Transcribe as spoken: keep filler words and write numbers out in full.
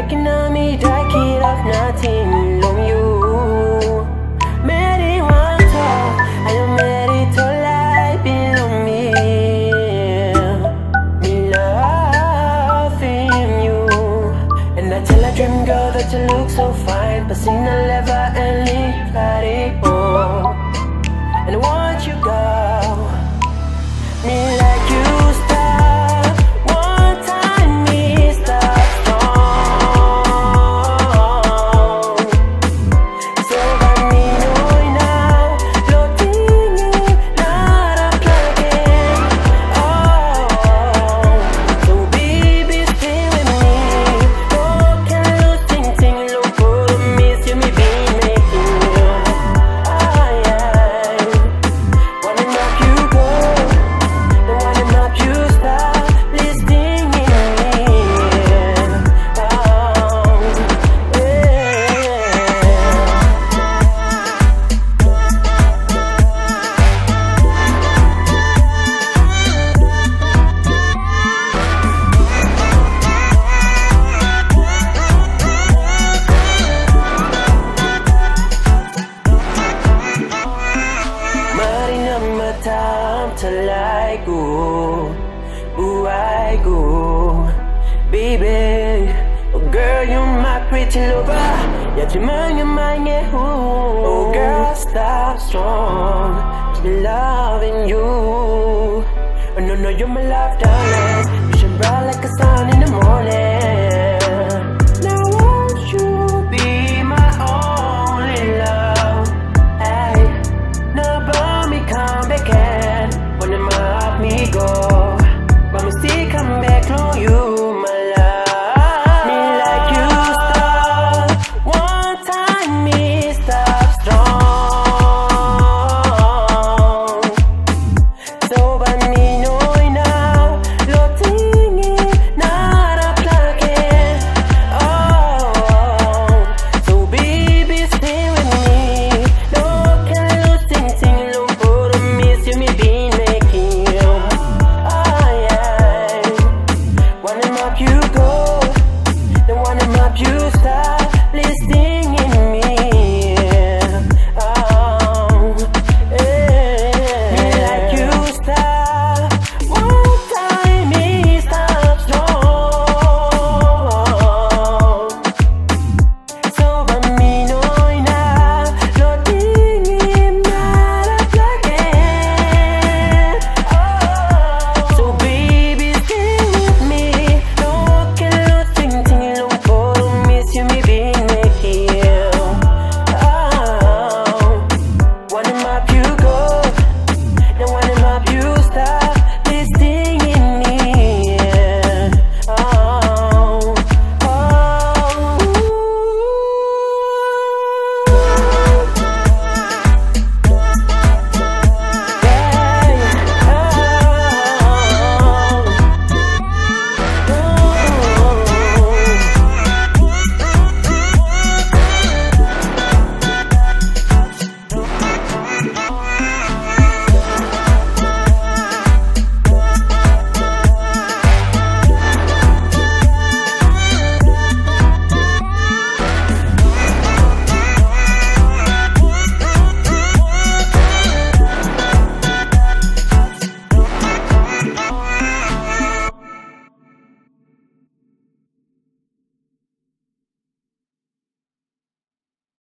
looking at me, I can't have nothing on you. Many want talk, I am ready to lie below me. Me loving you, and I tell a dream girl that you look so fine, but seen a lever and leave body, oh. And I want you, girl, me like you stop. One time me stop strong. So I need you now. Floating in, not a plug-in. Oh, so baby stay with me. Look and lose, ting ting, look for the miss you me be making you. Ah yeah, wanna knock you go. Time to like ooh, ooh I go, baby. Oh girl, you're my pretty lover. Yeah, you mind, you mind, yeah. Ooh. Oh girl, stop strong to be loving you. Oh no, no, you're my love, darling. You shine bright like a sun in the morning. Now won't you be my only love? Hey, now about me come back and when my heart me go.